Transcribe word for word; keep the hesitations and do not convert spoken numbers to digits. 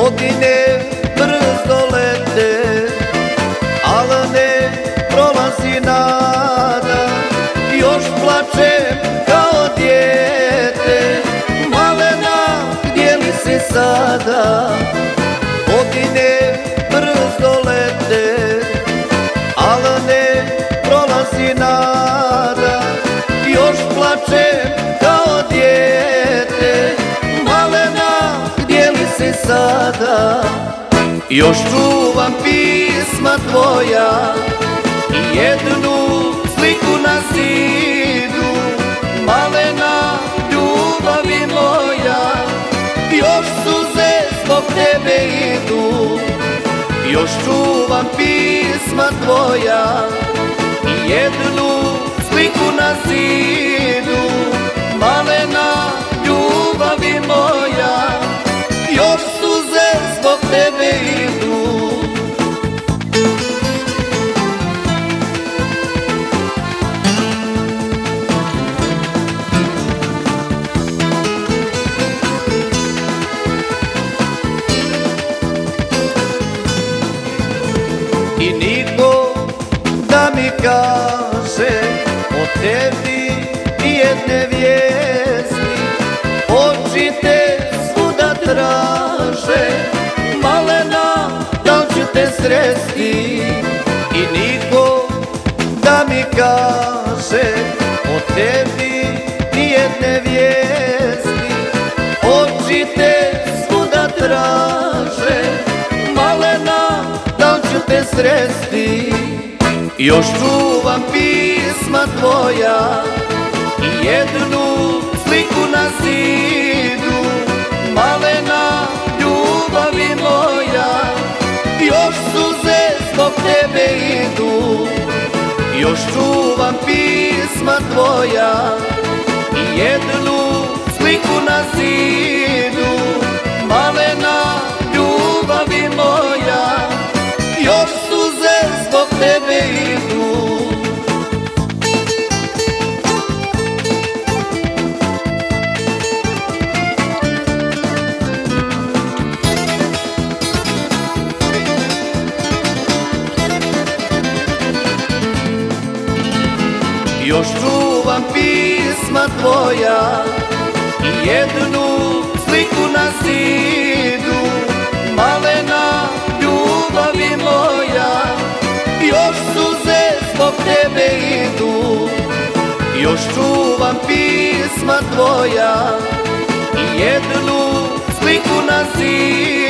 Godine brzo lete, al ne prolazi nada. Još plačem kao dijete, malena, gdje li si sada? Godine brzo lete, al ne prolazi nada. Još plačem kao dijete, malena, gdje li si sada? Još čuvam pisma tvoja i jednu sliku na zidu, malena, ljubavi moja. Još suze zbog tebe idu, još čuvam pisma tvoja i jednu sliku na zidu, malena, ljubavi moja. Još suze zbog tebe idu. I niko da mi kaže o tebi nijedne vijesti, oči te svuda traže, malena, da li ću te sresti? I niko da mi kaže o tebi nijedne vijesti, oči te svuda traže, malena, da li ću te sresti? Još čuvam pisma tvoja i jednu sliku na zidu, malena, ljubavi moja. Još suze zbog tebe idu, još čuvam pisma tvoja i jednu sliku na zidu, malena, ljubavi moja. Još suze zbog tebe idu. Još čuvam pisma tvoja i jednu sliku na zidu, malena, ljubavi moja. Još suze zbog tebe idu, još čuvam pisma tvoja i jednu sliku na zidu.